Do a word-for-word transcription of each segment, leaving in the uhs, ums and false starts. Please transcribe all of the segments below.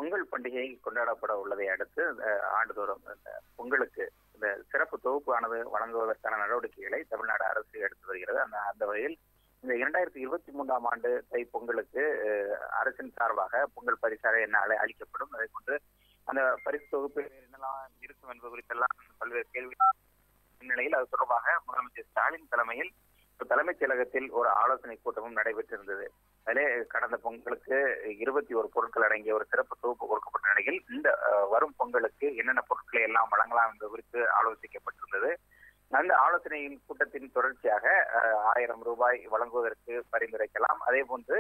பொங்கல் பண்டிகை கொண்டாடப்பட உள்ளதை அடுத்து ஆண்டுதோறும் பொங்கலுக்கு இந்த சிறப்பு தொகுப்பானது வழங்குவதற்கான நடவடிக்கைகளை தமிழ்நாடு அரசு எடுத்து வருகிறது. அந்த அந்த வகையில் இந்த இரண்டாயிரத்தி இருபத்தி மூன்றாம் ஆண்டு தை பொங்கலுக்கு அரசின் சார்பாக பொங்கல் பரிசாக என்ன அளிக்கப்படும், அதை கொண்டு அந்த பரிசு தொகுப்பு என்னெல்லாம் இருக்கும் என்பது குறித்தெல்லாம் பல்வேறு கேள்வி நிலையில் அது தொடர்பாக முதலமைச்சர் ஸ்டாலின் தலைமையில் தலைமைச் செயலகத்தில் ஒரு ஆலோசனை கூட்டமும் நடைபெற்றிருந்தது. அதிலே கடந்த பொங்கலுக்கு இருபத்தி ஒரு பொருட்கள் அடங்கிய ஒரு சிறப்பு தொகுப்பு கொடுக்கப்பட்ட நிலையில் இந்த வரும் பொங்கலுக்கு என்னென்ன பொருட்களை எல்லாம் வழங்கலாம் என்பது குறித்து ஆலோசிக்கப்பட்டிருந்தது. அந்த ஆலோசனையின் கூட்டத்தின் தொடர்ச்சியாக ஆயிரம் ரூபாய் வழங்குவதற்கு பரிந்துரைக்கலாம், அதே போன்று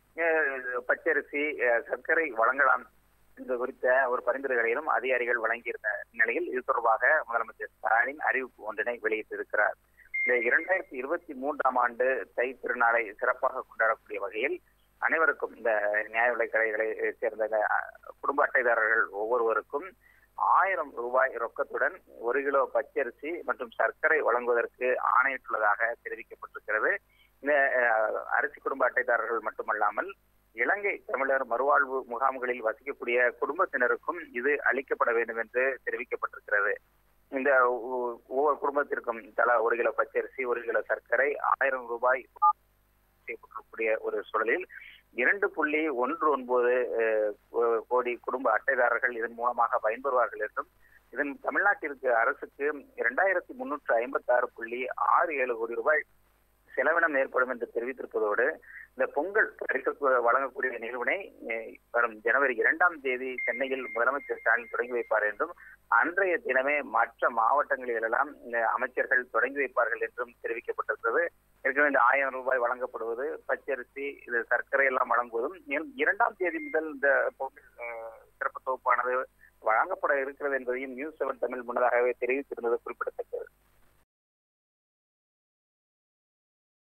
பச்சரிசி சர்க்கரை வழங்கலாம் என்பது குறித்த ஒரு பரிந்துரைகளையும் அதிகாரிகள் வழங்கியிருந்த நிலையில் இது தொடர்பாக முதலமைச்சர் ஸ்டாலின் அறிவிப்பு ஒன்றினை வெளியிட்டிருக்கிறார். இந்த இரண்டாயிரத்தி இருபத்தி மூன்றாம் ஆண்டு தை திருநாளை சிறப்பாக கொண்டாடக்கூடிய வகையில் அனைவருக்கும் இந்த நியாய விலைக் கடைகளை சேர்ந்த குடும்ப அட்டைதாரர்கள் ஒவ்வொருவருக்கும் ஆயிரம் ரூபாய் ரொக்கத்துடன் ஒரு கிலோ பச்சரிசி மற்றும் சர்க்கரை வழங்குவதற்கு ஆணையிட்டுள்ளதாக தெரிவிக்கப்பட்டிருக்கிறது. இந்த அரிசி குடும்ப அட்டைதாரர்கள் மட்டுமல்லாமல் இலங்கை தமிழர் மறுவாழ்வு முகாம்களில் வசிக்கக்கூடிய குடும்பத்தினருக்கும் இது அளிக்கப்பட வேண்டும் என்று தெரிவிக்கப்பட்டிருக்கிறது. இந்த ஒவ்வொரு குடும்பத்திற்கும் தலா ஒரு கிலோ பச்சரிசி ஒரு கிலோ சர்க்கரை ஆயிரம் ரூபாய் செய்யப்பட்டிருக்கக்கூடிய ஒரு சூழலில் இரண்டு புள்ளி ஒன்று ஒன்பது கோடி குடும்ப அட்டைதாரர்கள் இதன் மூலமாக பயன்பெறுவார்கள் என்றும் இதன் தமிழ்நாட்டிற்கு அரசுக்கு இரண்டாயிரத்தி முன்னூற்று ஐம்பத்தி ஆறு புள்ளி ஆறு ஏழு கோடி ரூபாய் செலவினம் ஏற்படும் என்று தெரிவித்திருப்பதோடு இந்த பொங்கல் பரிசு வழங்கக்கூடிய நிகழ்வினை வரும் ஜனவரி இரண்டாம் தேதி சென்னையில் முதலமைச்சர் ஸ்டாலின் தொடங்கி வைப்பார் என்றும் அன்றைய தினமே மற்ற மாவட்டங்களிலெல்லாம் இந்த அமைச்சர்கள் தொடங்கி வைப்பார்கள் என்றும் தெரிவிக்கப்பட்டிருக்கிறது. ஏற்கனவே இந்த ஆயிரம் ரூபாய் வழங்கப்படுவது, பச்சரிசி இது சர்க்கரை எல்லாம் வழங்குவதும் இரண்டாம் தேதி முதல் இந்த பொங்கல் சிறப்பு தொகுப்பானது வழங்கப்பட இருக்கிறது என்பதையும் நியூஸ் செவன் தமிழ் முன்னதாகவே தெரிவித்திருந்தது குறிப்பிடத்தக்கது.